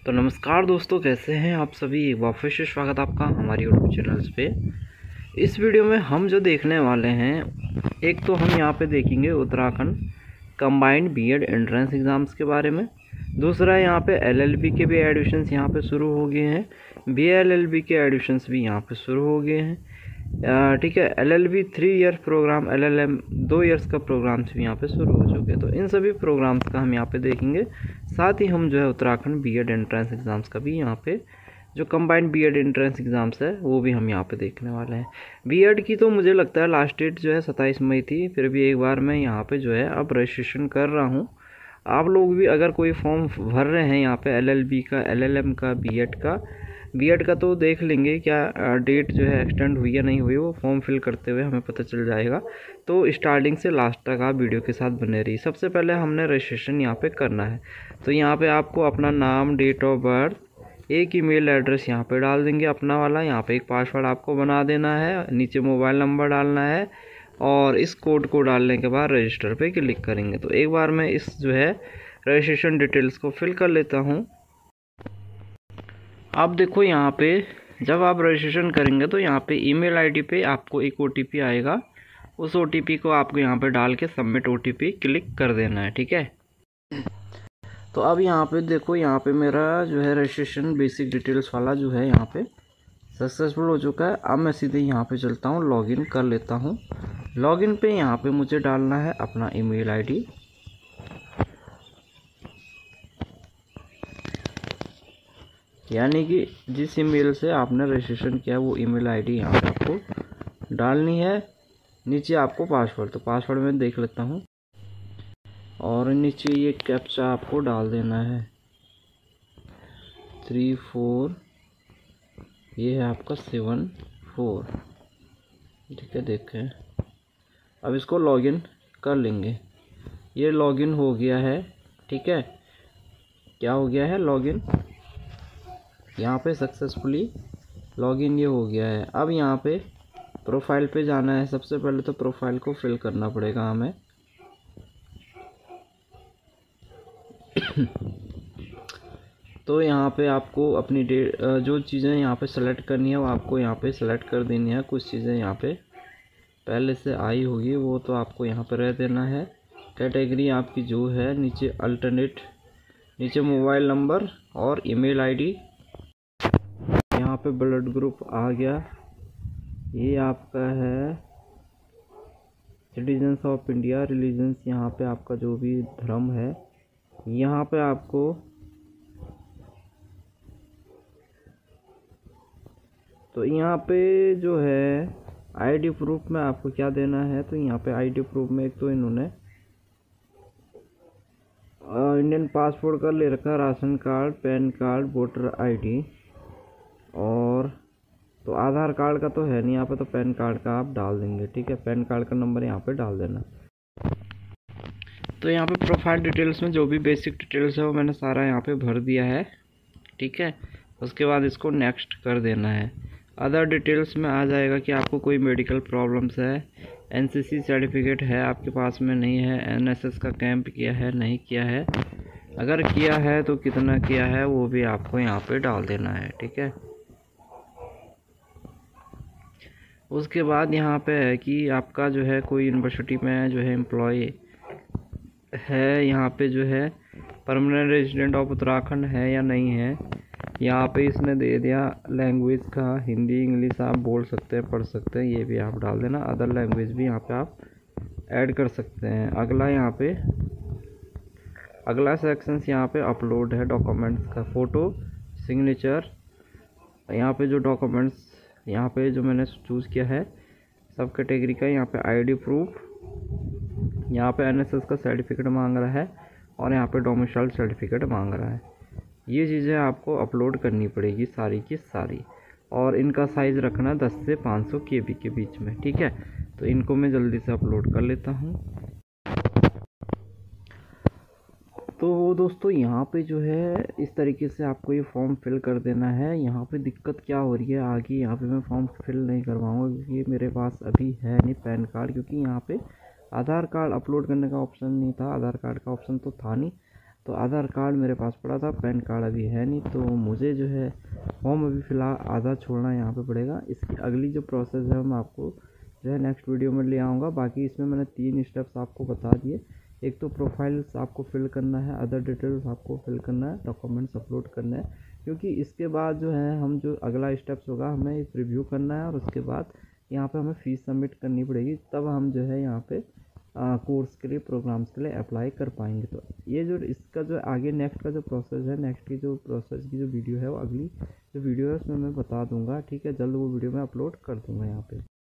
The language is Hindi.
तो नमस्कार दोस्तों, कैसे हैं आप सभी। एक बार फिर से स्वागत आपका हमारी यूट्यूब चैनल्स पे। इस वीडियो में हम जो देखने वाले हैं, एक तो हम यहाँ पे देखेंगे Uttarakhand combined B Ed entrance exams के बारे में। दूसरा, यहाँ पे एलएलबी के भी एडमिशन्स यहाँ पे शुरू हो गए हैं, बीएलएलबी के एडमिशन्स भी यहाँ पे शुरू हो गए हैं। ठीक है, LLB 3 year programme, LLM 2 years का प्रोग्राम्स भी यहाँ पे शुरू हो चुके हैं। तो इन सभी प्रोग्राम्स का हम यहाँ पे देखेंगे। साथ ही हम जो है उत्तराखंड बीएड एंट्रेंस एग्ज़ाम्स का भी यहाँ पे जो कंबाइंड बीएड एंट्रेंस एग्ज़ाम्स है वो भी हम यहाँ पे देखने वाले हैं। बीएड की तो मुझे लगता है लास्ट डेट जो है 27 मई थी, फिर भी एक बार मैं यहाँ पे जो है अब रजिस्ट्रेशन कर रहा हूँ। आप लोग भी अगर कोई फॉर्म भर रहे हैं यहाँ पे एलएलबी का, एलएलएम का, बीएड का तो देख लेंगे क्या डेट जो है एक्सटेंड हुई या नहीं हुई, वो फॉर्म फिल करते हुए हमें पता चल जाएगा। तो स्टार्टिंग से लास्ट तक आप वीडियो के साथ बने रहिए। सबसे पहले हमने रजिस्ट्रेशन यहाँ पे करना है। तो यहाँ पे आपको अपना नाम, डेट ऑफ बर्थ, एक ईमेल एड्रेस यहाँ पे डाल देंगे अपना वाला। यहाँ पे एक पासवर्ड आपको बना देना है, नीचे मोबाइल नंबर डालना है और इस कोड को डालने के बाद रजिस्टर पे क्लिक करेंगे। तो एक बार मैं इस जो है रजिस्ट्रेशन डिटेल्स को फिल कर लेता हूँ। अब देखो यहाँ पे जब आप रजिस्ट्रेशन करेंगे तो यहाँ पे ईमेल आईडी पे आपको एक ओटीपी आएगा। उस ओटीपी को आपको यहाँ पे डाल के सबमिट ओटीपी क्लिक कर देना है। ठीक है, तो अब यहाँ पे देखो, यहाँ पे मेरा जो है रजिस्ट्रेशन बेसिक डिटेल्स वाला जो है यहाँ पे सक्सेसफुल हो चुका है। अब मैं सीधे यहाँ पे चलता हूँ, लॉगिन कर लेता हूँ। लॉगिन पे यहाँ पे मुझे डालना है अपना ईमेल आईडी। यानी कि जिस ईमेल से आपने रजिस्ट्रेशन किया वो ईमेल आईडी यहाँ पे आपको डालनी है। नीचे आपको पासवर्ड, तो पासवर्ड मैं देख लेता हूँ और नीचे ये कैप्चा आपको डाल देना है 34, ये है आपका 74। ठीक है, देखें। अब इसको लॉगिन कर लेंगे। ये लॉगिन हो गया है। ठीक है, क्या हो गया है, लॉगिन यहाँ पे सक्सेसफुली लॉगिन ये हो गया है। अब यहाँ पे प्रोफाइल पे जाना है। सबसे पहले तो प्रोफाइल को फिल करना पड़ेगा हमें। तो यहाँ पे आपको अपनी जो चीज़ें यहाँ पे सेलेक्ट करनी है वो आपको यहाँ पे सेलेक्ट कर देनी है। कुछ चीज़ें यहाँ पे पहले से आई होगी वो तो आपको यहाँ पे रह देना है। कैटेगरी आपकी जो है नीचे अल्टरनेट, नीचे मोबाइल नंबर और ईमेल आईडी। यहाँ पे ब्लड ग्रुप आ गया, ये आपका है सिटीजन्स ऑफ इंडिया। रिलीजन्स यहाँ पे आपका जो भी धर्म है। यहाँ पे आपको तो यहाँ पे जो है आईडी प्रूफ में आपको क्या देना है। तो यहाँ पे आईडी प्रूफ में एक तो इन्होंने इंडियन पासपोर्ट का ले रखा, ration card, PAN card, voter ID और तो आधार कार्ड का तो है नहीं यहाँ पे, तो पैन कार्ड का आप डाल देंगे। ठीक है, पैन कार्ड का नंबर यहाँ पे डाल देना। तो यहाँ पे प्रोफाइल डिटेल्स में जो भी बेसिक डिटेल्स है वो मैंने सारा यहाँ पे भर दिया है। ठीक है, उसके बाद इसको नेक्स्ट कर देना है। अदर डिटेल्स में आ जाएगा कि आपको कोई मेडिकल प्रॉब्लम्स है, एनसीसी सर्टिफिकेट है आपके पास में, नहीं है, एनएसएस का कैंप किया है, नहीं किया है, अगर किया है तो कितना किया है वो भी आपको यहाँ पे डाल देना है। ठीक है, उसके बाद यहाँ पे है कि आपका जो है कोई यूनिवर्सिटी में जो है एम्प्लॉय है, यहाँ पे जो है परमानेंट रेजिडेंट ऑफ उत्तराखंड है या नहीं है। यहाँ पे इसने दे दिया लैंग्वेज का, हिंदी इंग्लिश आप बोल सकते हैं, पढ़ सकते हैं, ये भी आप डाल देना। अदर लैंग्वेज भी यहाँ पे आप ऐड कर सकते हैं। अगला यहाँ पे अगला सेक्शन यहाँ पे अपलोड है डॉक्यूमेंट्स का, फ़ोटो, सिग्नेचर। यहाँ पे जो डॉक्यूमेंट्स यहाँ पे जो मैंने चूज़ किया है सब कैटेगरी का, यहाँ पे आईडी प्रूफ, यहाँ पे एनएसएस का सर्टिफिकेट मांग रहा है और यहाँ पे डोमिसाइल सर्टिफिकेट मांग रहा है। ये चीज़ें आपको अपलोड करनी पड़ेगी सारी की सारी, और इनका साइज़ रखना 10 से 500 KB के बीच में। ठीक है, तो इनको मैं जल्दी से अपलोड कर लेता हूँ। तो दोस्तों यहाँ पे जो है इस तरीके से आपको ये फॉर्म फिल कर देना है। यहाँ पे दिक्कत क्या हो रही है आगे, यहाँ पे मैं फॉर्म फिल नहीं करवाऊँगा क्योंकि मेरे पास अभी है नहीं पैन कार्ड, क्योंकि यहाँ पे आधार कार्ड अपलोड करने का ऑप्शन नहीं था, आधार कार्ड का ऑप्शन तो था नहीं। तो आधार कार्ड मेरे पास पड़ा था, पैन कार्ड अभी है नहीं, तो मुझे जो है फॉर्म अभी फ़िलहाल आधा छोड़ना यहाँ पे पड़ेगा। इसकी अगली जो प्रोसेस है मैं आपको जो है नेक्स्ट वीडियो में ले आऊँगा। बाकी इसमें मैंने 3 स्टेप्स आपको बता दिए। एक तो प्रोफाइल्स आपको फिल करना है, अदर डिटेल्स आपको फिल करना है, डॉक्यूमेंट्स अपलोड करना है, क्योंकि इसके बाद जो है हम जो अगला स्टेप्स होगा हमें एक रिव्यू करना है और उसके बाद यहाँ पे हमें फ़ीस सबमिट करनी पड़ेगी, तब हम जो है यहाँ पे कोर्स के लिए, प्रोग्राम्स के लिए अप्लाई कर पाएंगे। तो ये जो इसका जो आगे नेक्स्ट का जो प्रोसेस है, नेक्स्ट की जो प्रोसेस की जो वीडियो है वो अगली जो वीडियो है उसमें मैं बता दूंगा। ठीक है, जल्द वो वीडियो मैं अपलोड कर दूंगा यहाँ पे।